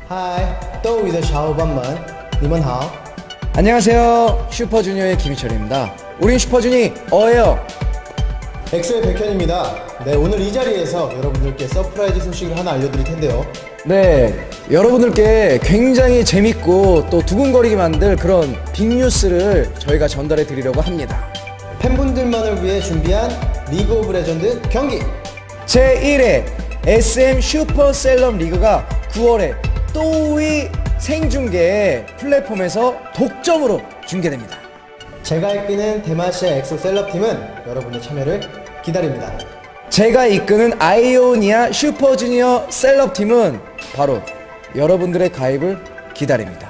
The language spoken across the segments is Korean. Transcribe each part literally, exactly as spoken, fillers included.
嗨，都위的小伙伴们，你们好。 안녕하세요. 슈퍼주니어의 김희철입니다. 우린 슈퍼주니 어예요. 엑소의 백현입니다. 네, 오늘 이 자리에서 여러분들께 서프라이즈 소식을 하나 알려드릴 텐데요. 네, 여러분들께 굉장히 재밌고 또 두근거리게 만들 그런 빅뉴스를 저희가 전달해 드리려고 합니다. 팬분들만을 위해 준비한 리그 오브 레전드 경기 제일 회 에스엠 슈퍼 셀럽 리그가 구월에 또이 생중계 플랫폼에서 독점으로 중계됩니다. 제가 이끄는 대마시아 엑소 셀럽팀은 여러분의 참여를 기다립니다. 제가 이끄는 아이오니아 슈퍼주니어 셀럽팀은 바로 여러분들의 가입을 기다립니다.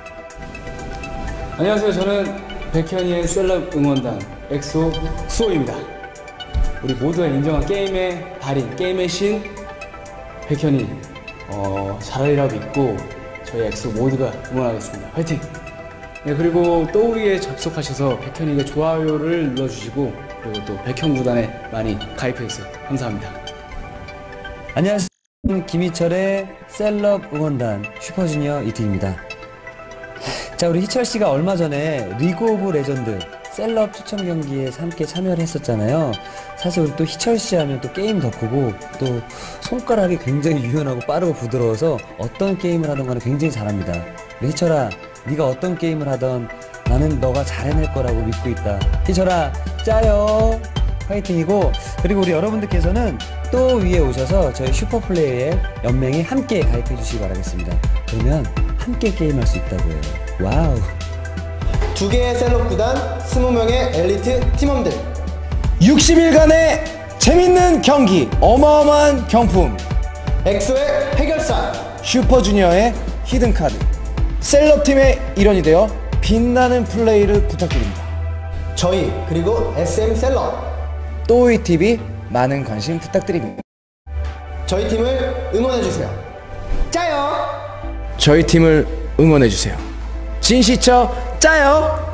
안녕하세요. 저는 백현이의 셀럽 응원단 엑소 수호입니다. 우리 모두가 인정한 게임의 달인, 게임의 신 백현이 어, 잘하리라 믿고 저희 엑소 모두가 응원하겠습니다. 화이팅! 네, 그리고 또우이에 접속하셔서 백현이에게 좋아요를 눌러주시고 그리고 또 백현 구단에 많이 가입해주세요. 감사합니다. 안녕하세요. 김희철의 셀럽 응원단 슈퍼주니어 이티입니다. 자, 우리 희철씨가 얼마 전에 리그 오브 레전드 셀럽 추천 경기에 함께 참여를 했었잖아요. 사실 우리 또 희철씨 하면 또 게임 덕후고 또 손가락이 굉장히 유연하고 빠르고 부드러워서 어떤 게임을 하던 간에 굉장히 잘합니다. 우리 희철아, 네가 어떤 게임을 하던 나는 너가 잘해낼 거라고 믿고 있다. 희철아, 짜요! 화이팅이고, 그리고 우리 여러분들께서는 또 위에 오셔서 저희 슈퍼플레이의 연맹에 함께 가입해 주시기 바라겠습니다. 그러면 함께 게임할 수 있다고요. 와우! 두 개의 셀럽 구단, 스무 명의 엘리트 팀원들, 육십 일간의 재밌는 경기, 어마어마한 경품, 엑소의 해결사, 슈퍼주니어의 히든카드, 셀럽팀의 일원이 되어 빛나는 플레이를 부탁드립니다. 저희 그리고 에스엠 셀럽, 또이티비 많은 관심 부탁드립니다. 저희 팀을 응원해주세요. 짜요! 저희 팀을 응원해주세요. 진시쳐 짜요!